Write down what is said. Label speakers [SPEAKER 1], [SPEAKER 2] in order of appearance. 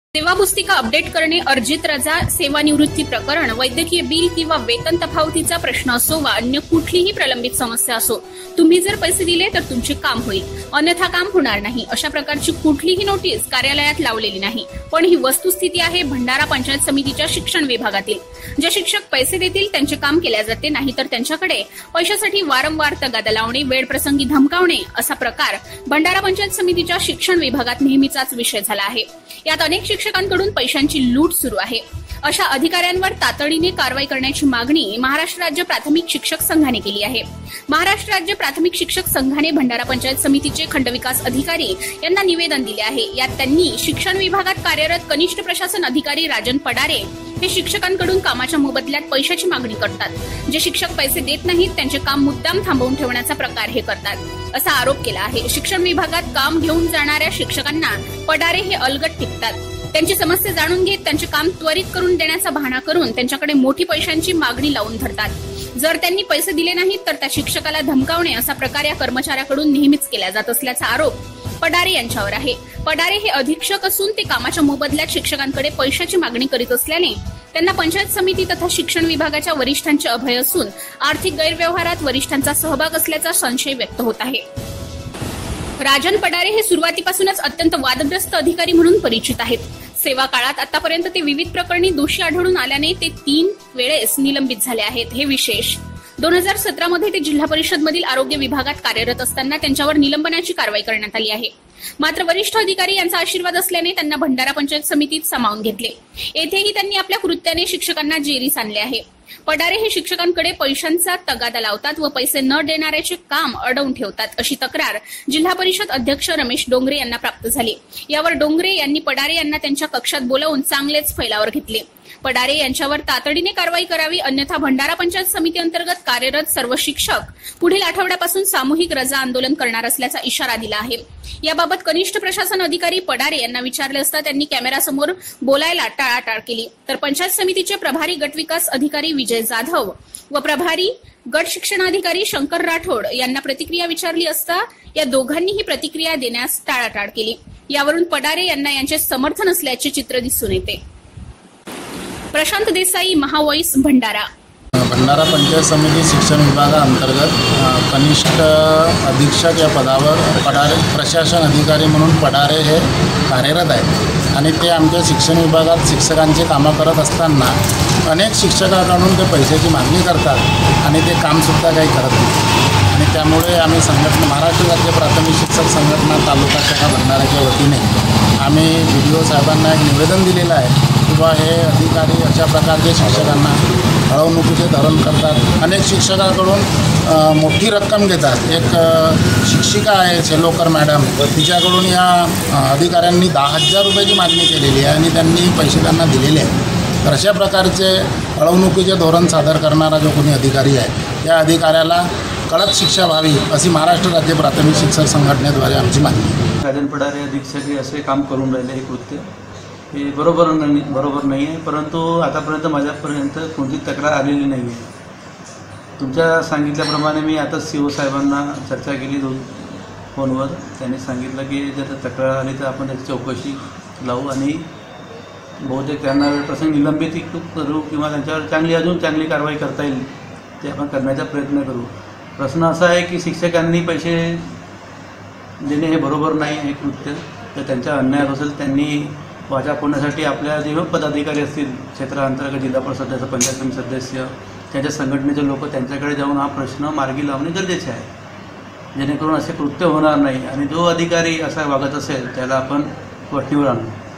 [SPEAKER 1] सेवा पुस्तिका अपडेट करणे, अर्जित रजा, सेवानिवृत्ती प्रकरण, वैद्यकीय बिल किंवा वेतन तफावतीचा प्रश्न असो वा अन्य कुठलीही प्रलंबित समस्या असो, तुम्ही जर पैसे दिले तर तुमचे काम होईल, अन्यथा काम होणार नाही, अशा प्रकारची कुठलीही नोटीस कार्यालयात लावलेली नाही। पण ही वस्तुस्थिती आहे भंडारा पंचायत समितीच्या शिक्षण विभागातील। जे शिक्षक पैसे देतील त्यांचे काम केले जाते, नाही तर त्यांच्याकडे पैशासाठी वारंवार तगादा लावणे, वेळप्रसंगी धमकावणे असा प्रकार भंडारा पंचायत समितीच्या शिक्षण विभागात नेहमीचाच विषय झाला आहे। यात अनेक शिक्षकांकडून पैशांची लूट सुरू आहे। अशा अधिकाऱ्यांवर तातडीने कारवाई करण्याची मागणी महाराष्ट्र राज्य प्राथमिक शिक्षक संघाने केली आहे। महाराष्ट्र राज्य प्राथमिक शिक्षक संघाने भंडारा पंचायत समितीचे खंडविकास अधिकारी यांना निवेदन दिले आहे। यात त्यांनी शिक्षण विभागात कार्यरत कनिष्ठ प्रशासन अधिकारी राजन पडारे हे शिक्षकांकडून कामाच्या मोबदल्यात पैशाची मागणी करतात। जे शिक्षक पैसे देत नाहीत त्यांचे काम मुद्दाम थांबवून ठेवण्याचा प्रकार हे करतात, असा आरोप केला आहे। शिक्षण विभागात काम घेऊन जाणाऱ्या शिक्षकांना पडारे हे अलगट टिपतात। त्यांची समस्या जाणून घेत त्यांचे काम त्वरित करून देण्याचा बहाणा करून त्यांच्याकडे मोठी पैशांची मागणी लावून धरतात। जर त्यांनी पैसे दिले नाहीत तर त्या शिक्षकाला धमकावणे असा प्रकार या कर्मचाऱ्याकडून नेहमीच केला जात असल्याचा आरोप पडारे यांच्यावर आहे। पडारे हे अधीक्षक असून ते कामाच्या मोबदल्यात शिक्षकांकडे पैशाची मागणी करीत असल्याने त्यांना पंचायत समिती तथा शिक्षण विभागाच्या वरिष्ठांचे अभय असून आर्थिक गैरव्यवहारात वरिष्ठांचा सहभाग असल्याचा संशय व्यक्त होत आहे। राजन पडारे हे सुरुवातीपासूनच अत्यंत वादग्रस्त अधिकारी म्हणून परिचित आहेत। सेवा काळात आतापर्यंत ते विविध प्रकरणी दोषी आढळून आल्याने ते 3 वेळेस निलंबित झाले आहेत। हे विशेष 2017 मध्ये ते जिल्हा परिषद मधील आरोग्य विभागात कार्यरत असताना त्यांच्यावर निलंबनाची कारवाई करण्यात आली आहे। मात्र वरिष्ठ अधिकारी यांचा आशीर्वाद असल्याने त्यांना भंडारा पंचायत समितीत सामावून घेतले। येथेही त्यांनी आपल्या कृत्याने शिक्षकांना जेरीस आणले आहे। पडारे हे शिक्षकांकडे पैशांचा तगादा लावतात व पैसे न देणाऱ्याचे काम अडवून ठेवतात, अशी तक्रार जिल्हा परिषद अध्यक्ष रमेश डोंगरे यांना प्राप्त झाली। यावर डोंगरे यांनी पडारे यांना त्यांच्या कक्षात बोलावून चांगलेच फैलावर घेतले। पडारे यांच्यावर तातडीने कारवाई करावी, अन्यथा भंडारा पंचायत समिती अंतर्गत कार्यरत सर्व शिक्षक पुढील आठवड्यापासून सामूहिक रजा आंदोलन करणार असल्याचा इशारा दिला आहे। याबाबत कनिष्ठ प्रशासन अधिकारी पडारे यांना विचारले असता त्यांनी कॅमेरासमोर बोलायला टाळाटाळ केली। तर पंचायत समितीचे प्रभारी गट विकास अधिकारी विजय जाधव व प्रभारी गट शिक्षणाधिकारी शंकर राठोड यांना प्रतिक्रिया विचारली असता या दोघांनीही प्रतिक्रिया देण्यास टाळाटाळ केली। यावरून पडारे यांना यांचे समर्थन असल्याचे चित्र दिसून येते। प्रशांत देसाई, महावॉइस, भंडारा।
[SPEAKER 2] भंडारा पंचायत समिती शिक्षण विभागाअंतर्गत कनिष्ठ अधीक्षक या पदावर पडारे प्रशासन अधिकारी म्हणून पडारे हे कार्यरत आहेत आणि ते आमच्या शिक्षण विभागात शिक्षकांची कामं करत असताना अनेक शिक्षकांकडून ते पैशाची मागणी करतात आणि ते कामसुद्धा काही करत नाही। आणि त्यामुळे आम्ही संघटना महाराष्ट्र राज्य प्राथमिक शिक्षक संघटना तालुका शाखा भंडाराच्या वतीने आम्ही BDO साहेबांना एक निवेदन दिलेलं आहे किंवा हे अधिकारी अशा प्रकारचे शिक्षकांना अडवणुकीचे धोरण करतात। अनेक शिक्षकांकडून मोठी रक्कम घेतात। एक शिक्षिका आहे शेलोकर मॅडम, तिच्याकडून या अधिकाऱ्यांनी 10,000 रुपयाची मागणी केलेली आहे आणि त्यांनी पैसे त्यांना दिलेले आहेत। तर अशा प्रकारचे अडवणुकीचे धोरण सादर करणारा जो कोणी अधिकारी आहे त्या अधिकाऱ्याला कडक शिक्षा व्हावी अशी महाराष्ट्र राज्य प्राथमिक शिक्षक संघटनेद्वारे आमची मागणी आहे।
[SPEAKER 3] राजन पडारे अधीक्षक हे असे काम करून राहिले, हे कृत्य हे बरोबर नाही आहे, परंतु आतापर्यंत माझ्यापर्यंत कोणती तक्रार आलेली नाही आहे। तुमच्या सांगितल्याप्रमाणे मी आता CO साहेबांना चर्चा केली फोनवर। त्यांनी सांगितलं की जर तक्रार आली तर आपण त्याची चौकशी लावू आणि बहुतेक त्यांना वेळप्रसंगी निलंबित करू किंवा त्यांच्यावर अजून चांगली कारवाई करता येईल ते आपण करण्याचा प्रयत्न करू। प्रश्न असा आहे की शिक्षकांनी पैसे देणे हे बरोबर नाही आहे कृत्य। तर त्यांच्या अन्याय असेल त्यांनी वाचा फोडण्यासाठी आपल्या जे पदाधिकारी असतील क्षेत्रांतर्गत जिल्हा परिषद सदस्य, पंचायत समिती सदस्य, त्यांच्या संघटनेचे लोक त्यांच्याकडे जाऊन हा प्रश्न मार्गी लावणे गरजेचे आहे, जेणेकरून असे कृत्य होणार नाही आणि जो अधिकारी असा वागत असेल त्याला आपण वठणीवर आणू।